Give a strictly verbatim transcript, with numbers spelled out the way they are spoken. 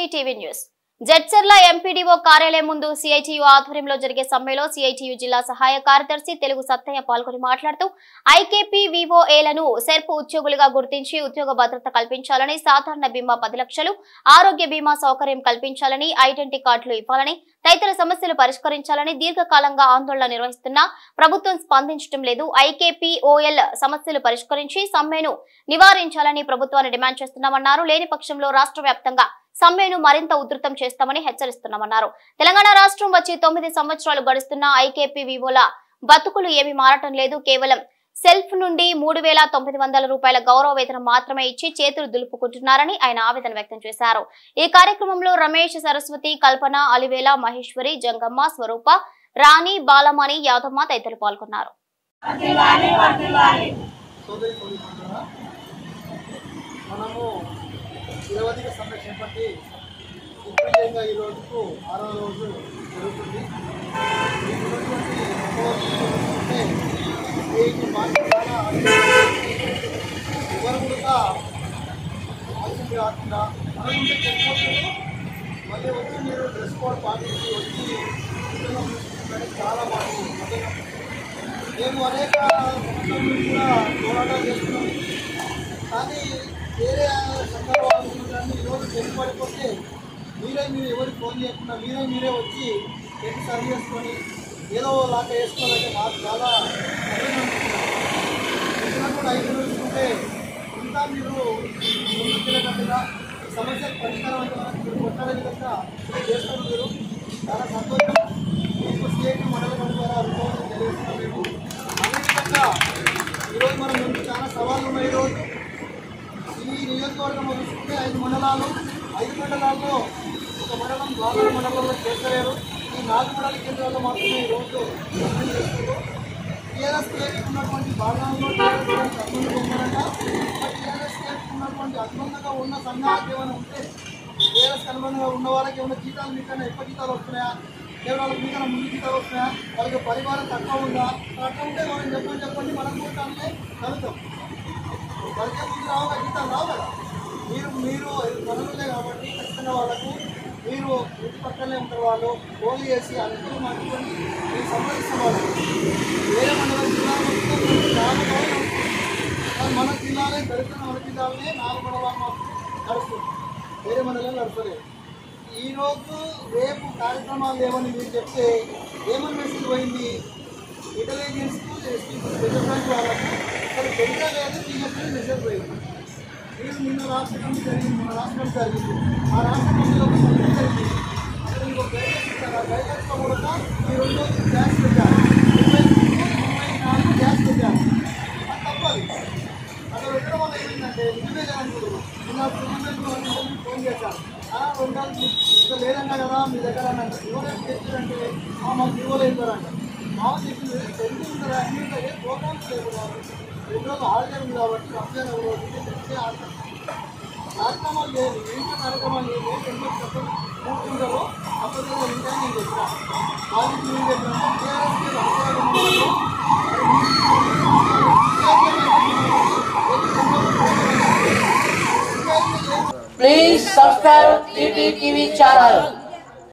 TV news Jadcherla MPDO కార్యాలయం ముందు CITU ఆధ్వర్యంలో జరిగే సమ్మెలో సిఐటియు జిల్లా సహాయ కార్యదర్శి తెలుగు సత్తయ్య పాల్గొని మాట్లాడుతూ ఐకేపీ వివోఏలను సెర్ప్ ఉద్యోగులుగా గుర్తించి ఉద్యోగ భద్రత కల్పించాలని, సాధారణ బీమా పది లక్షలు, ఆరోగ్య బీమా సౌకర్యం కల్పించాలని, ఐడెంటిటీ కార్డులు ఇవ్వాలని, తదితర సమస్యలు పరిష్కరించాలని దీర్ఘకాలంగా ఆందోళన నిర్వహిస్తున్నా ప్రభుత్వం స్పందించడం లేదు. ఐకేపీఓఎల్ సమస్యలు పరిష్కరించి సమ్మెను నివారించాలని ప్రభుత్వాన్ని డిమాండ్ చేస్తున్నామన్నారు. లేని పక్షంలో రాష్ట్ర వ్యాప్తంగా సమ్మెను మరింత ఉధృతం చేస్తామని హెచ్చరిస్తున్నామన్నారు. తెలంగాణ రాష్ట్రం వచ్చి తొమ్మిది సంవత్సరాలు గడుస్తున్న ఐకేపీ వివోల బతుకులు ఏమీ మారటం లేదు. కేవలం సెల్ఫ్ నుండి మూడు వేల తొమ్మిది వందల రూపాయల గౌరవ వేతనం మాత్రమే ఇచ్చి చేతులు దులుపుకుంటున్నారని ఆయన ఆవేదన వ్యక్తం చేశారు. ఈ కార్యక్రమంలో రమేష్, సరస్వతి, కల్పన, అలివేల, మహేశ్వరి, జంగమ్మ, స్వరూప, రాణి, బాలమణి, యాదమ్మ తదితరులు పాల్గొన్నారు. నిరవధిక సమ్మె చేపట్టి దిగ్విజయంగా ఈ రోజుకు ఆరో రోజు జరుగుతుంది. ఎవరు కూడా ఆక్సిజన్ కాకుండా మనకుంటే చెప్పుకోవచ్చు. మళ్ళీ వచ్చి మీరు డ్రెస్ కోడ్ పాటించి వచ్చి చాలా మాకు మేము అనేక సంవత్సరాల నుంచి కూడా పోరాటాలు చేస్తున్నాం. కానీ వేరే సందర్భాలు ఈరోజు తెలియపడిపోతే మీరే మీరు ఎవరికి ఫోన్ చేయకుండా మీరే మీరే వచ్చి పెట్టి సర్వ్ చేసుకొని ఏదో లాగా వేసుకోవాలంటే మాకు చాలా కూడా ఐదు రోజులుంటే ఇంకా మీరు ముందుకెళ్ళకుండా సమస్యకు పరిష్కారం అయితే మనకు మీరు కొట్టాలే విధంగా చేస్తున్నారు. మీరు చాలా సంతోషం. మీకు సిఐటి మండల ద్వారా అనుభవం తెలియజేస్తున్నాం. మేము అదేవిధంగా ఈరోజు మనం ముందు చాలా సవాళ్ళు ఉన్నాయి. ఈరోజు ఈ నియోజకవర్గం చూసుకుంటే ఐదు మండలాలు ఐదు మండలాల్లో ఒక మండలం నాలుగు మండలంలో చేస్తలేరు. ఈ నాలుగు మండల కేంద్రాల్లో మాత్రమే ఈరోజు చేస్తున్నారు. టీఆర్ఎస్ కేకి ఉన్నటువంటి భాగాల్లో టీఆర్ఎస్ అభివృద్ధి పొందారంట. టీఆర్ఎస్ కేకి ఉన్నటువంటి అనుబంధంగా ఉన్న సంఘాలకు ఏమైనా ఉంటే టీఆర్ఎస్ అనుబంధంగా ఉన్న వాళ్ళకి ఏమైనా జీతాలు మీకైనా ఎక్కువ జీతాలు వస్తున్నాయా, కేవలం మీకైనా ముందు జీతాలు వస్తున్నాయా, వాళ్ళకి పరివారం తక్కువ ఉందా, అట్లా ఉంటే మనం చెప్పని చెప్పండి మనం కూడా కలుగుతాం. వాళ్ళకే ముందు రావు కదా, జీతాలు రావు కదా. మీరు మీరు పనులే కాబట్టి ఖచ్చితంగా వాళ్ళకు మీరు ఇంటి పక్కనే ఉంటారు. వాళ్ళు ఫోన్ చేసి అనుకుని అనుకుని మీరు సంప్రదిస్తున్న వాళ్ళు వేరే మండలం జిల్లాలో చాలా గౌరవం. మన జిల్లాలే దళితున్న మన జిల్లాలనే నాలుగు మండలాలు నడుస్తుంది, వేరే మండలం నడపలేదు. ఈరోజు రేపు కార్యక్రమాలు ఏమని మీరు చెప్తే ఏమని మెసేజ్ పోయింది ఇంటెలిజెన్స్కు రిజర్వ్ బ్యాంక్ వాళ్ళకు అసలు తెలియదా లేదు తీయని మెసేజ్ పోయింది. మీరు నిన్న రాష్ట్ర కమిటీ జరిగింది, మన రాష్ట్ర కమిటీ జరిగింది. ఆ రాష్ట్ర కమిటీలో ఒక కమిటీ జరిగింది. అక్కడ మీకు ఒక గైడ్లైన్స్ ఇస్తారు. ఆ గైడ్లైన్స్లో కూడా ఈ రెండు రోజులు గ్యాస్ పెట్టారు, ఇరవై ఇరవై నాలుగు గ్యాస్ పెట్టారు. అది తప్పదు. అక్కడ పెట్టడం వల్ల ఏమైందంటే నిజమే అనుకుంటున్నారు. నిన్న గవర్నమెంట్ ఫోన్ చేశారు, రెండు రోజులు ఇంకా లేదన్నా కదా మీ దగ్గర అన్నారు. ఎవరైనా తెచ్చారంటే మాకు ఇవ్వలేదంట. మాకు చెప్పింది రెండు ఉంటారా అన్ని ఉంటాయి, ప్రోగ్రామ్స్ లేవు కాబట్టి రెండు రోజులు హాలిడే ఉంది కాబట్టి రంజాన్ రోజు తెచ్చే ఆడతాం. కార్యక్రమాలు లేదు, ఏంటో కార్యక్రమాలు లేదు. ఎన్నో చెప్పండి కూర్చుంటారో అప్పటికే ఉంటాయని నేను చెప్పిన వాళ్ళకి నేను చెప్పిన టీఆర్ఎస్కి Please subscribe T T T V channel.